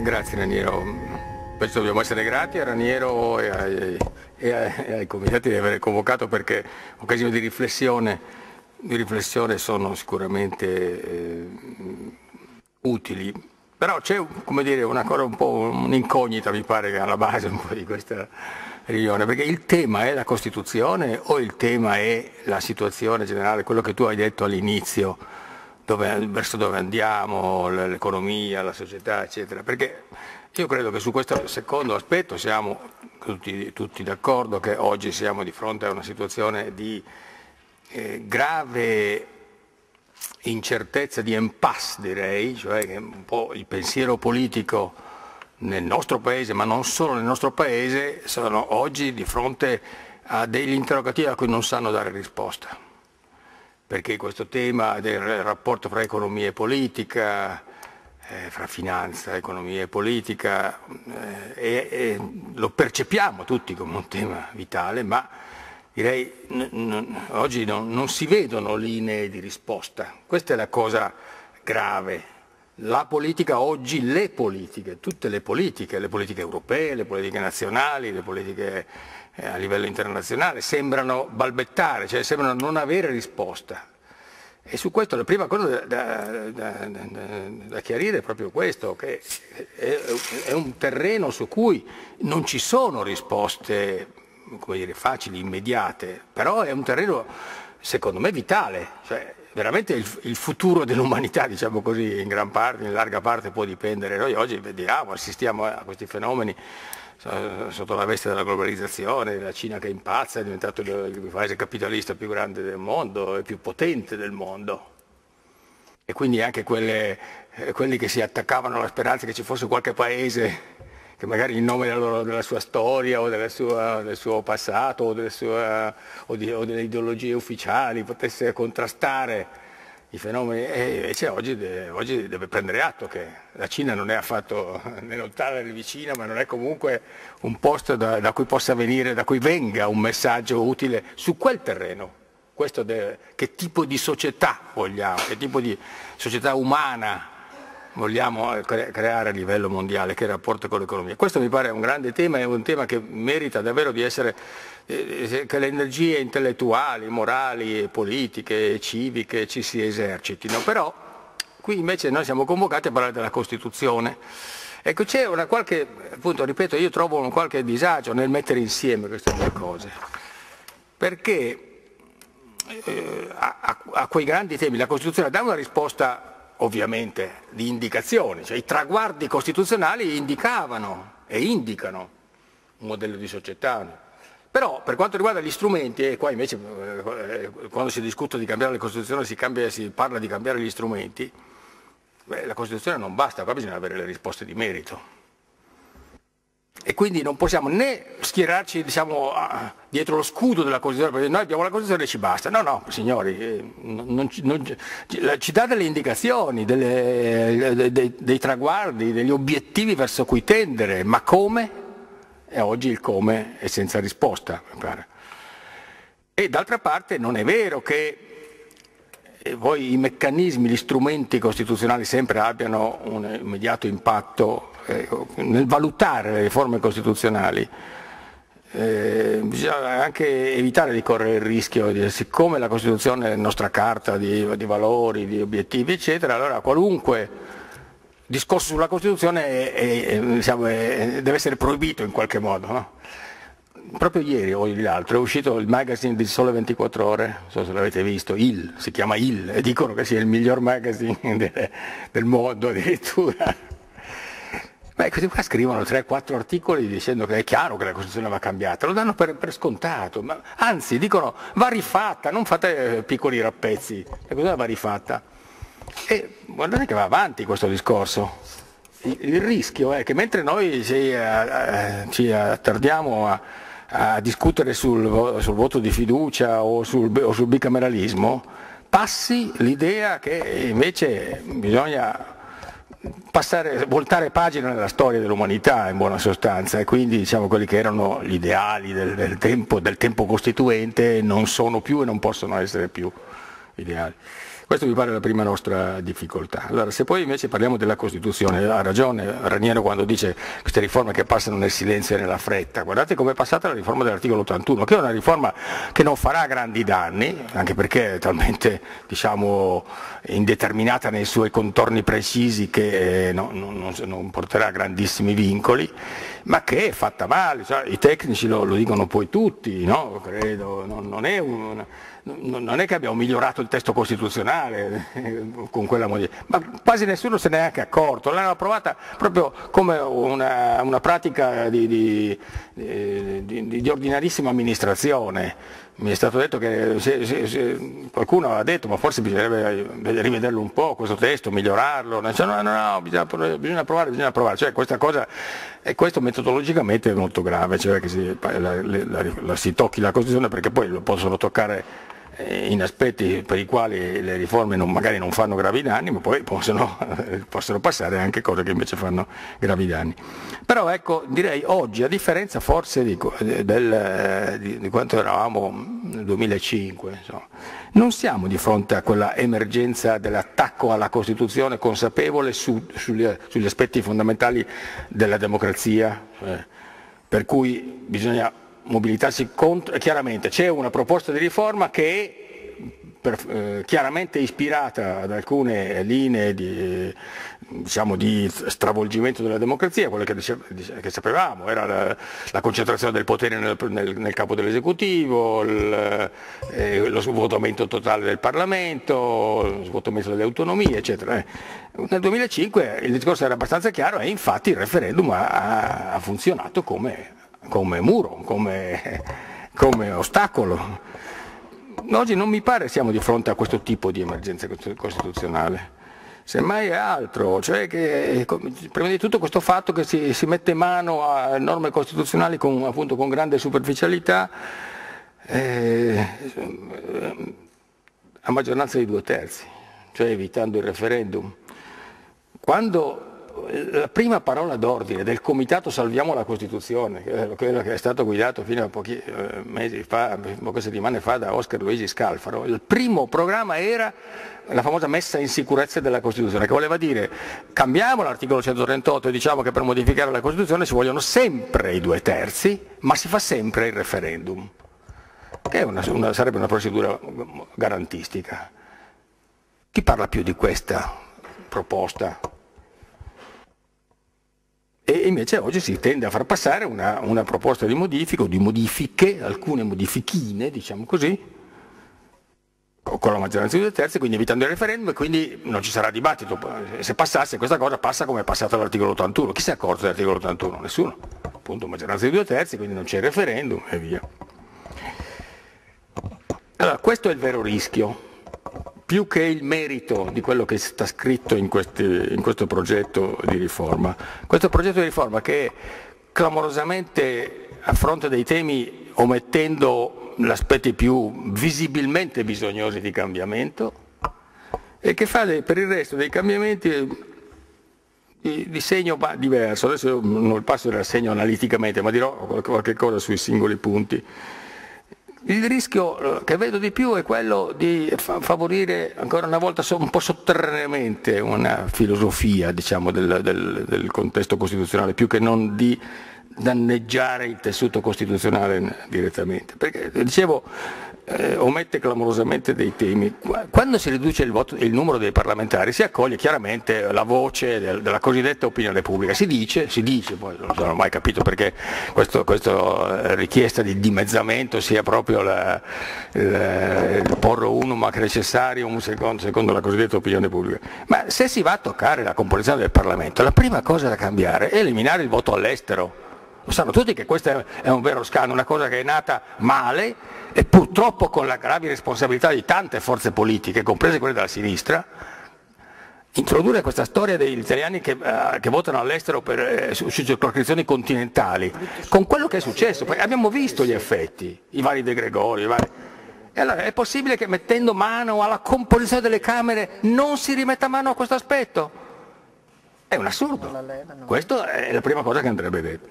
Grazie Raniero, penso dobbiamo essere grati a Raniero e ai comitati di aver convocato, perché occasioni di riflessione sono sicuramente utili, però c'è, come dire, ancora un po' un'incognita, mi pare, che alla base un po' di questa riunione, perché il tema è la Costituzione o il tema è la situazione generale, quello che tu hai detto all'inizio, verso dove andiamo, l'economia, la società, eccetera. Perché io credo che su questo secondo aspetto siamo tutti d'accordo, che oggi siamo di fronte a una situazione di grave incertezza, di impasse, direi, cioè che un po' il pensiero politico nel nostro Paese, ma non solo nel nostro Paese, sono oggi di fronte a degli interrogativi a cui non sanno dare risposta. Perché questo tema del rapporto fra economia e politica, fra finanza, economia e politica, lo percepiamo tutti come un tema vitale, ma direi oggi non si vedono linee di risposta. Questa è la cosa grave. La politica oggi, tutte le politiche europee, le politiche nazionali, le politiche a livello internazionale, sembrano balbettare, cioè sembrano non avere risposta. E su questo la prima cosa da chiarire è proprio questo, che è un terreno su cui non ci sono risposte, come dire, facili, immediate, però è un terreno, secondo me, vitale. Cioè, veramente il futuro dell'umanità, diciamo così, in larga parte può dipendere. Noi oggi vediamo, assistiamo a questi fenomeni sotto la veste della globalizzazione, la Cina che impazza, è diventato il paese capitalista più grande del mondo e più potente del mondo. E quindi anche quelli che si attaccavano alla speranza che ci fosse qualche paese che magari in nome della sua storia o del suo passato o delle ideologie ufficiali potesse contrastare i fenomeni, e invece oggi deve prendere atto che la Cina non è affatto né lontana né vicina, ma non è comunque un posto da cui possa venire, da cui venga un messaggio utile su quel terreno. Che tipo di società vogliamo, che tipo di società umana vogliamo creare a livello mondiale, che rapporto con l'economia. Questo mi pare un grande tema, è un tema che merita davvero di essere, che le energie intellettuali, morali, politiche, civiche ci si esercitino. Però qui invece noi siamo convocati a parlare della Costituzione. Ecco, c'è appunto, ripeto, io trovo un qualche disagio nel mettere insieme queste due cose, perché a quei grandi temi la Costituzione dà una risposta ovviamente di indicazioni, cioè i traguardi costituzionali indicavano e indicano un modello di società. Però per quanto riguarda gli strumenti, e qua invece quando si discute di cambiare la Costituzione si parla di cambiare gli strumenti, la Costituzione non basta, qua bisogna avere le risposte di merito. E quindi non possiamo né schierarci, diciamo, dietro lo scudo della Costituzione, perché noi abbiamo la Costituzione e ci basta. No, signori, ci dà delle indicazioni, dei traguardi, degli obiettivi verso cui tendere, ma come? E oggi il come è senza risposta, mi pare. E d'altra parte non è vero che poi i meccanismi, gli strumenti costituzionali sempre abbiano un immediato impatto nel valutare le riforme costituzionali. Bisogna anche evitare di correre il rischio, siccome la Costituzione è la nostra carta di valori, di obiettivi, eccetera, allora qualunque discorso sulla Costituzione deve essere proibito in qualche modo. No? Proprio ieri o l'altro è uscito il magazine di Sole 24 Ore, non so se l'avete visto, si chiama Il, e dicono che sia il miglior magazine del mondo addirittura. Beh, questi qua scrivono 3-4 articoli dicendo che è chiaro che la Costituzione va cambiata, lo danno per scontato, ma anzi dicono va rifatta, non fate piccoli rappezzi, la Costituzione va rifatta. E guardate che va avanti questo discorso. Il rischio è che mentre noi ci attardiamo a discutere sul voto di fiducia o sul bicameralismo, passi l'idea che invece bisogna voltare pagina nella storia dell'umanità, in buona sostanza, e quindi diciamo quelli che erano gli ideali del tempo costituente non sono più e non possono essere più ideali. Questa mi pare la prima nostra difficoltà. Allora, se poi invece parliamo della Costituzione, ha ragione Raniero quando dice queste riforme che passano nel silenzio e nella fretta. Guardate come è passata la riforma dell'articolo 81, che è una riforma che non farà grandi danni, anche perché è talmente, diciamo, indeterminata nei suoi contorni precisi che non porterà grandissimi vincoli, ma che è fatta male. Cioè, i tecnici lo dicono poi tutti, no? Credo, non è che abbiamo migliorato il testo costituzionale con quella modifica, ma quasi nessuno se ne è anche accorto, l'hanno approvata proprio come una pratica di ordinarissima amministrazione. Mi è stato detto che qualcuno ha detto ma forse bisognerebbe rivederlo un po' questo testo, migliorarlo, no, bisogna provare, cioè questa cosa, e questo metodologicamente è molto grave, cioè che si tocchi la Costituzione perché poi lo possono toccare in aspetti per i quali le riforme magari non fanno gravi danni, ma poi possono passare anche cose che invece fanno gravi danni. Però ecco, direi oggi, a differenza forse di quanto eravamo nel 2005, insomma, non siamo di fronte a quella emergenza dell'attacco alla Costituzione consapevole sugli aspetti fondamentali della democrazia, per cui bisogna mobilitarsi contro, e chiaramente c'è una proposta di riforma che è chiaramente ispirata ad alcune linee di stravolgimento della democrazia, quelle che sapevamo, era la concentrazione del potere nel capo dell'esecutivo, lo svuotamento totale del Parlamento, lo svuotamento delle autonomie, eccetera. Nel 2005 il discorso era abbastanza chiaro e infatti il referendum ha funzionato come muro, come ostacolo. Oggi non mi pare siamo di fronte a questo tipo di emergenza costituzionale, semmai è altro, cioè che prima di tutto questo fatto che si mette mano a norme costituzionali appunto con grande superficialità, a maggioranza di 2/3, cioè evitando il referendum. Quando la prima parola d'ordine del Comitato Salviamo la Costituzione, quello che è stato guidato fino a poche settimane fa da Oscar Luigi Scalfaro, il primo programma era la famosa messa in sicurezza della Costituzione, che voleva dire cambiamo l'articolo 138 e diciamo che per modificare la Costituzione ci vogliono sempre i 2/3, ma si fa sempre il referendum, che sarebbe una procedura garantistica. Chi parla più di questa proposta? E invece oggi si tende a far passare una proposta di modifica o di modifiche, alcune modifichine, diciamo così, con la maggioranza di 2/3, quindi evitando il referendum, e quindi non ci sarà dibattito. Se passasse questa cosa passa come è passato l'articolo 81. Chi si è accorto dell'articolo 81? Nessuno. Appunto maggioranza di 2/3, quindi non c'è il referendum e via. Allora, questo è il vero rischio, più che il merito di quello che sta scritto in questo progetto di riforma. Questo progetto di riforma che clamorosamente affronta dei temi omettendo gli aspetti più visibilmente bisognosi di cambiamento e che fa per il resto dei cambiamenti di segno diverso. Adesso non passo il rassegno analiticamente, ma dirò qualche cosa sui singoli punti. Il rischio che vedo di più è quello di favorire ancora una volta un po' sotterraneamente una filosofia, diciamo, del contesto costituzionale, più che non di danneggiare il tessuto costituzionale direttamente. Perché, dicevo, omette clamorosamente dei temi. Quando si riduce il numero dei parlamentari si accoglie chiaramente la voce della cosiddetta opinione pubblica, si dice, poi non ho mai capito perché questa richiesta di dimezzamento sia proprio il porre unum ac necessarium secondo la cosiddetta opinione pubblica, ma se si va a toccare la composizione del Parlamento, la prima cosa da cambiare è eliminare il voto all'estero. Lo sanno tutti che questo è un vero scandalo, una cosa che è nata male e purtroppo con la grave responsabilità di tante forze politiche, comprese quelle della sinistra. Introdurre questa storia degli italiani che votano all'estero su circoscrizioni continentali, con quello che è successo, abbiamo visto gli effetti, i vari De Gregori, E allora è possibile che mettendo mano alla composizione delle Camere non si rimetta mano a questo aspetto? È un assurdo. Questa è la prima cosa che andrebbe detta.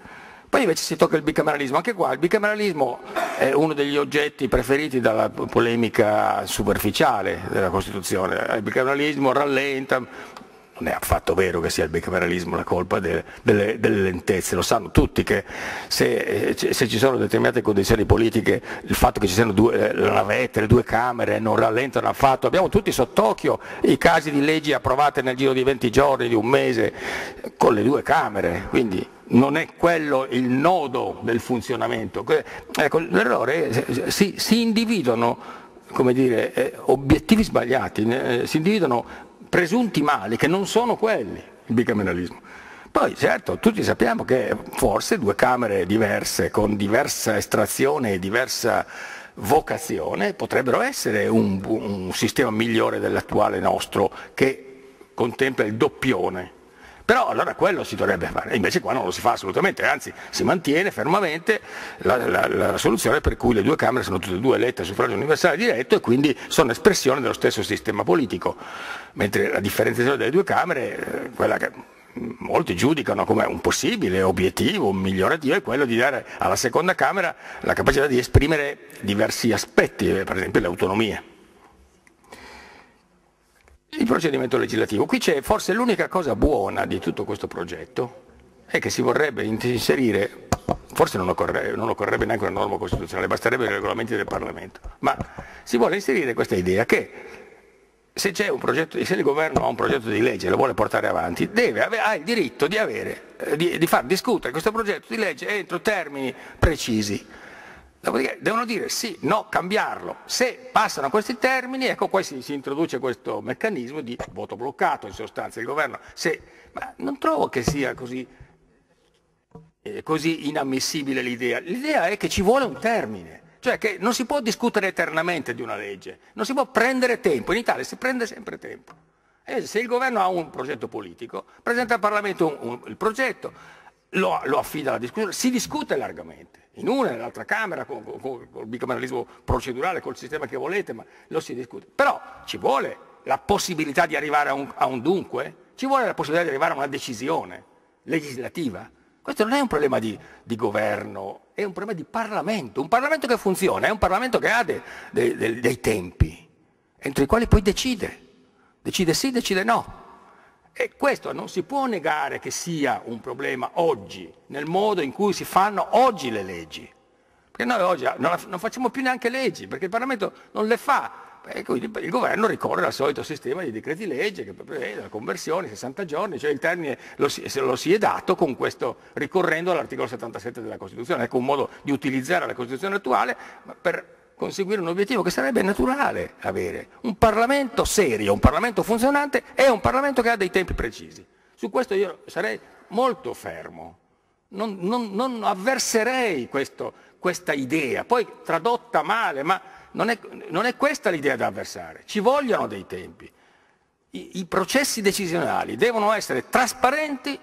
Poi invece si tocca il bicameralismo, anche qua il bicameralismo è uno degli oggetti preferiti dalla polemica superficiale della Costituzione. Il bicameralismo rallenta. Non è affatto vero che sia il bicameralismo la colpa delle lentezze, lo sanno tutti che se ci sono determinate condizioni politiche, il fatto che ci siano le navette, le due Camere non rallentano affatto. Abbiamo tutti sott'occhio i casi di leggi approvate nel giro di 20 giorni, di un mese, con le due Camere, quindi non è quello il nodo del funzionamento. Ecco, l'errore si individuano, come dire, obiettivi sbagliati, si individuano presunti mali che non sono quelli, il bicameralismo. Poi certo, tutti sappiamo che forse due Camere diverse, con diversa estrazione e diversa vocazione, potrebbero essere un sistema migliore dell'attuale nostro, che contempla il doppione. Però allora quello si dovrebbe fare, e invece qua non lo si fa assolutamente, anzi si mantiene fermamente la soluzione per cui le due Camere sono tutte e due elette a suffragio universale diretto e quindi sono espressione dello stesso sistema politico, mentre la differenziazione delle due Camere, quella che molti giudicano come un possibile obiettivo, un migliorativo, è quello di dare alla seconda Camera la capacità di esprimere diversi aspetti, per esempio l'autonomia. Il procedimento legislativo, qui c'è forse l'unica cosa buona di tutto questo progetto, è che si vorrebbe inserire, forse non occorrerebbe neanche una norma costituzionale, basterebbe i regolamenti del Parlamento, ma si vuole inserire questa idea che se il governo ha un progetto di legge e lo vuole portare avanti, ha il diritto di far discutere questo progetto di legge entro termini precisi. Dopodiché devono dire sì, no, cambiarlo. Se passano questi termini, ecco qua si introduce questo meccanismo di voto bloccato, in sostanza il governo. Ma non trovo che sia così inammissibile l'idea. L'idea è che ci vuole un termine, cioè che non si può discutere eternamente di una legge, non si può prendere tempo. In Italia si prende sempre tempo. Se il governo ha un progetto politico, presenta al Parlamento il progetto, lo affida alla discussione, si discute largamente. In una e nell'altra Camera, con il bicameralismo procedurale, col sistema che volete, ma lo si discute. Però ci vuole la possibilità di arrivare a un dunque, ci vuole la possibilità di arrivare a una decisione legislativa. Questo non è un problema di governo, è un problema di Parlamento. Un Parlamento che funziona, è un Parlamento che ha dei tempi, entro i quali poi decide. Decide sì, decide no. E questo non si può negare che sia un problema oggi, nel modo in cui si fanno oggi le leggi. Perché noi oggi non facciamo più neanche leggi, perché il Parlamento non le fa. E quindi il governo ricorre al solito sistema di decreti legge che prevede la conversione, 60 giorni, cioè il termine lo si è dato con questo, ricorrendo all'articolo 77 della Costituzione. Ecco un modo di utilizzare la Costituzione attuale per conseguire un obiettivo che sarebbe naturale avere. Un Parlamento serio, un Parlamento funzionante è un Parlamento che ha dei tempi precisi. Su questo io sarei molto fermo, non avverserei questa idea, poi tradotta male, ma non è questa l'idea da avversare. Ci vogliono dei tempi. I processi decisionali devono essere trasparenti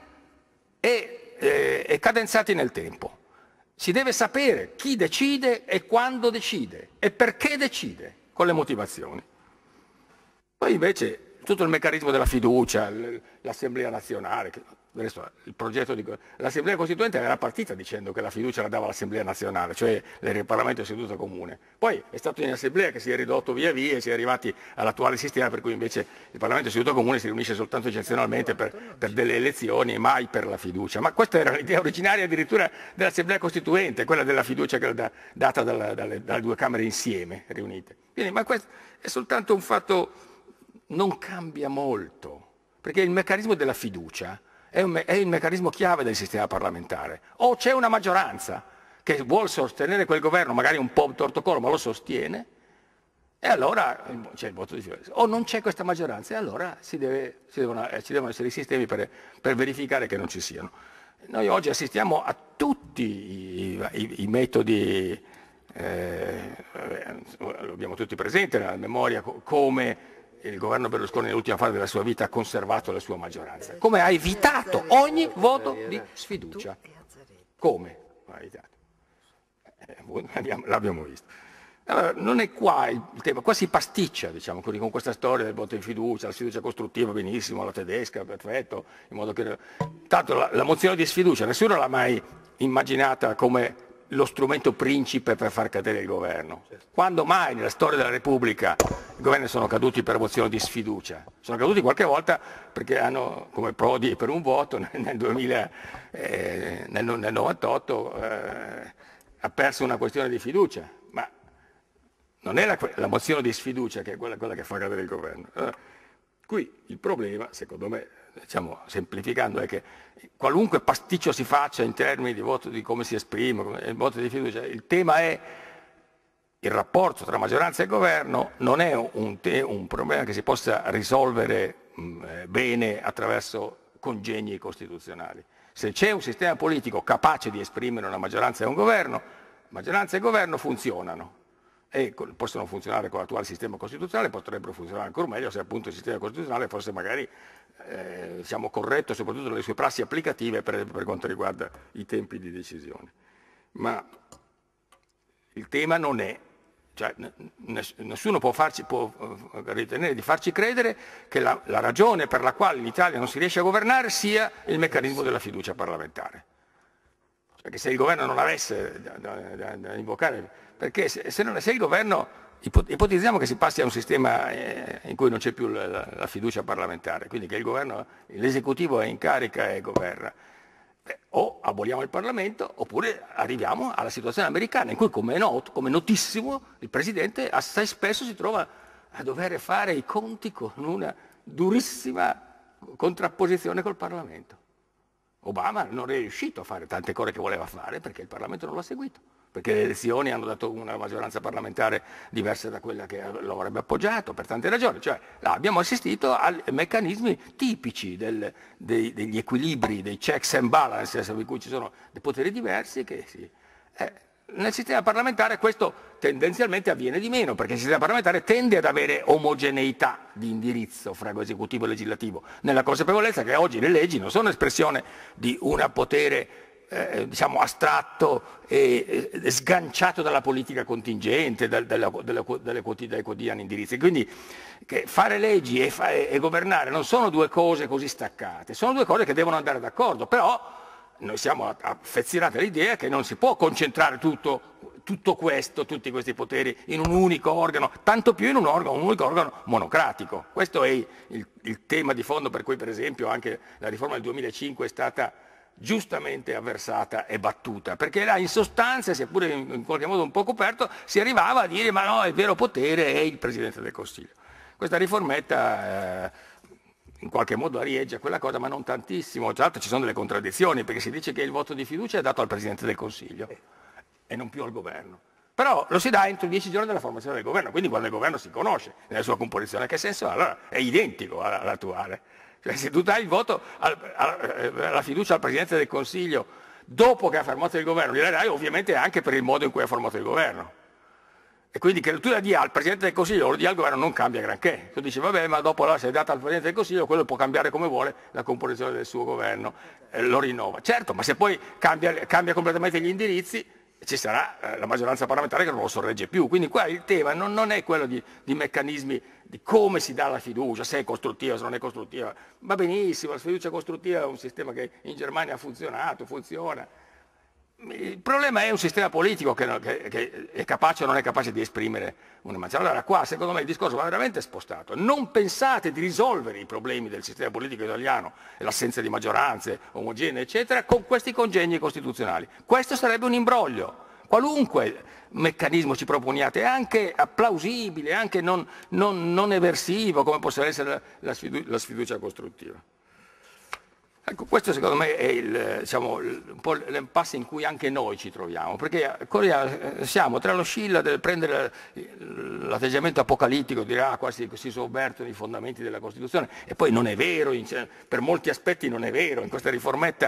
e cadenzati nel tempo. Si deve sapere chi decide e quando decide e perché decide, con le motivazioni. Poi invece tutto il meccanismo della fiducia, l'Assemblea nazionale, il progetto l'Assemblea Costituente era partita dicendo che la fiducia la dava l'Assemblea nazionale, cioè il Parlamento in seduta comune. Poi è stato in Assemblea che si è ridotto via via e si è arrivati all'attuale sistema per cui invece il Parlamento in seduta comune si riunisce soltanto eccezionalmente per delle elezioni e mai per la fiducia. Ma questa era l'idea originaria addirittura dell'Assemblea Costituente, quella della fiducia che era data dalle due Camere insieme riunite. Quindi, ma questo è soltanto un fatto, non cambia molto, perché il meccanismo della fiducia è il meccanismo chiave del sistema parlamentare. O c'è una maggioranza che vuole sostenere quel governo, magari un po' tortocolo, ma lo sostiene, e allora c'è il voto di fiducia. O non c'è questa maggioranza, e allora ci devono essere i sistemi per verificare che non ci siano. Noi oggi assistiamo a tutti i metodi, lo abbiamo tutti presente nella memoria, come il governo Berlusconi nell'ultima fase della sua vita ha conservato la sua maggioranza, come ha evitato ogni voto di sfiducia. Come ha evitato? L'abbiamo visto. Allora, non è qua il tema, qua si pasticcia, diciamo, con questa storia del voto in fiducia, la sfiducia costruttiva, benissimo, la tedesca, perfetto, in modo che. Tanto la mozione di sfiducia nessuno l'ha mai immaginata come lo strumento principe per far cadere il governo. Quando mai nella storia della Repubblica i governi sono caduti per mozione di sfiducia? Sono caduti qualche volta perché hanno, come Prodi per un voto nel 98, ha perso una questione di fiducia, ma non è la mozione di sfiducia che è quella che fa cadere il governo. Qui il problema, secondo me, diciamo, semplificando, è che qualunque pasticcio si faccia in termini di voto, di come si esprime, il voto di fiducia, il tema è il rapporto tra maggioranza e governo, non è un problema che si possa risolvere bene attraverso congegni costituzionali. Se c'è un sistema politico capace di esprimere una maggioranza e un governo, maggioranza e governo funzionano. E possono funzionare con l'attuale sistema costituzionale, potrebbero funzionare ancora meglio se appunto il sistema costituzionale fosse magari diciamo, corretto soprattutto nelle sue prassi applicative per quanto riguarda i tempi di decisione. Ma il tema non è, cioè, nessuno può ritenere di farci credere che la ragione per la quale l'Italia non si riesce a governare sia il meccanismo della fiducia parlamentare. Perché se il governo non avesse da invocare, perché se il governo, ipotizziamo che si passi a un sistema in cui non c'è più la fiducia parlamentare, quindi che l'esecutivo è in carica e governa, o aboliamo il Parlamento oppure arriviamo alla situazione americana in cui, come è notissimo, il Presidente assai spesso si trova a dover fare i conti con una durissima contrapposizione col Parlamento. Obama non è riuscito a fare tante cose che voleva fare perché il Parlamento non l'ha seguito, perché le elezioni hanno dato una maggioranza parlamentare diversa da quella che lo avrebbe appoggiato, per tante ragioni. Cioè, abbiamo assistito a meccanismi tipici degli equilibri, dei checks and balances, in cui ci sono dei poteri diversi che nel sistema parlamentare questo tendenzialmente avviene di meno, perché il sistema parlamentare tende ad avere omogeneità di indirizzo fra esecutivo e legislativo, nella consapevolezza che oggi le leggi non sono espressione di un potere diciamo astratto e sganciato dalla politica contingente, dai quotidiani indirizzi. Quindi che fare leggi e governare non sono due cose così staccate, sono due cose che devono andare d'accordo, però noi siamo affezionati all'idea che non si può concentrare tutti questi poteri in un unico organo, tanto più in un unico organo monocratico. Questo è il tema di fondo per cui, per esempio, anche la riforma del 2005 è stata giustamente avversata e battuta, perché là in sostanza, seppure in qualche modo un po' coperto, si arrivava a dire ma no, il vero potere è il Presidente del Consiglio. Questa riformetta in qualche modo arieggia quella cosa, ma non tantissimo. Tra l'altro ci sono delle contraddizioni, perché si dice che il voto di fiducia è dato al Presidente del Consiglio e non più al Governo. Però lo si dà entro 10 giorni dalla formazione del Governo, quindi quando il Governo si conosce nella sua composizione. Che senso ha? Allora è identico all'attuale. Cioè, se tu dai il voto la fiducia al Presidente del Consiglio dopo che ha formato il Governo, gliela dai ovviamente anche per il modo in cui ha formato il Governo. E quindi che tu la dia al Presidente del Consiglio o lo dia al Governo non cambia granché. Tu dici vabbè, ma dopo la sei data al Presidente del Consiglio, quello può cambiare come vuole la composizione del suo Governo, lo rinnova. Certo, ma se poi cambia completamente gli indirizzi, ci sarà la maggioranza parlamentare che non lo sorregge più. Quindi qua il tema non è quello di meccanismi di come si dà la fiducia, se è costruttiva, se non è costruttiva. Va benissimo, la fiducia costruttiva è un sistema che in Germania ha funzionato, funziona. Il problema è un sistema politico che è capace o non è capace di esprimere una maggioranza. Allora qua secondo me il discorso va veramente spostato. Non pensate di risolvere i problemi del sistema politico italiano e l'assenza di maggioranze omogenee eccetera con questi congegni costituzionali. Questo sarebbe un imbroglio. Qualunque meccanismo ci proponiate, anche plausibile, anche non eversivo come possa essere la sfiducia costruttiva. Ecco, questo secondo me è diciamo, un po' l'impasse in cui anche noi ci troviamo, perché siamo tra lo scilla del prendere l'atteggiamento apocalittico, dire quasi si sovvertono i fondamenti della Costituzione, e poi non è vero, per molti aspetti non è vero, in questa riformetta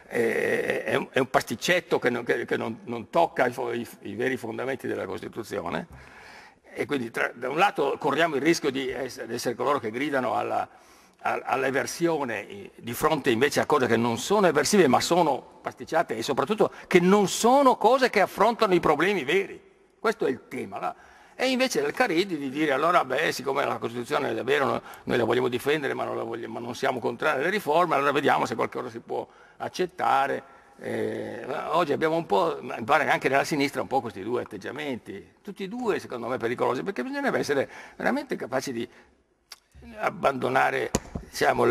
è un pasticcetto che non tocca i veri fondamenti della Costituzione, e quindi da un lato corriamo il rischio di essere coloro che gridano all'eversione di fronte invece a cose che non sono eversive ma sono pasticciate, e soprattutto che non sono cose che affrontano i problemi veri. Questo è il tema. No? E invece del Caridi di dire allora siccome la Costituzione è vero noi la vogliamo difendere ma non siamo contrari alle riforme, allora vediamo se qualcosa si può accettare. oggi abbiamo un po', mi pare anche nella sinistra, un po' questi due atteggiamenti, tutti e due secondo me pericolosi, perché bisognerebbe essere veramente capaci di abbandonare, diciamo,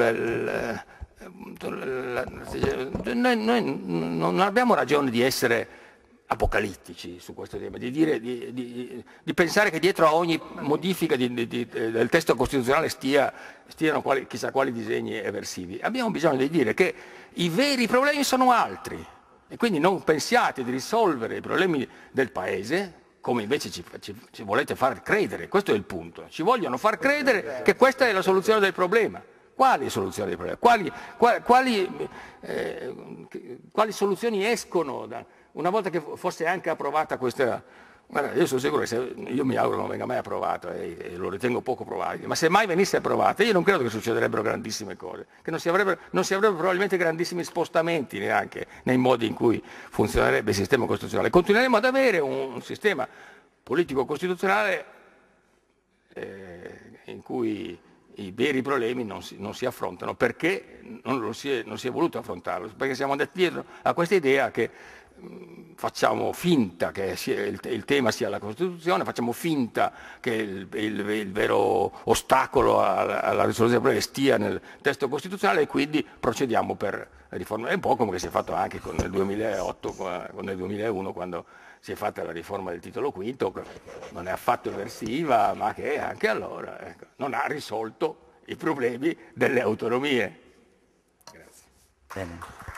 noi non abbiamo ragione di essere apocalittici su questo tema, di pensare che dietro a ogni modifica del testo costituzionale stiano chissà quali disegni eversivi. Abbiamo bisogno di dire che i veri problemi sono altri e quindi non pensiate di risolvere i problemi del Paese come invece ci volete far credere. Questo è il punto. Ci vogliono far credere che questa è la soluzione del problema. Quali soluzioni del problema? Quali soluzioni escono una volta che fosse anche approvata questa? Guarda, io sono sicuro che io mi auguro non venga mai approvata e lo ritengo poco probabile, ma se mai venisse approvata io non credo che succederebbero grandissime cose, che non si avrebbero probabilmente grandissimi spostamenti neanche nei modi in cui funzionerebbe il sistema costituzionale. Continueremo ad avere un sistema politico costituzionale in cui i veri problemi non si affrontano perché non si è voluto affrontarlo, perché siamo andati dietro a questa idea che facciamo finta che il tema sia la Costituzione, facciamo finta che il vero ostacolo alla risoluzione dei problemi stia nel testo costituzionale e quindi procediamo per riforme. È un po' come si è fatto anche nel 2008, nel 2001, quando si è fatta la riforma del titolo quinto, che non è affatto eversiva, ma che anche allora non ha risolto i problemi delle autonomie. Grazie. Bene.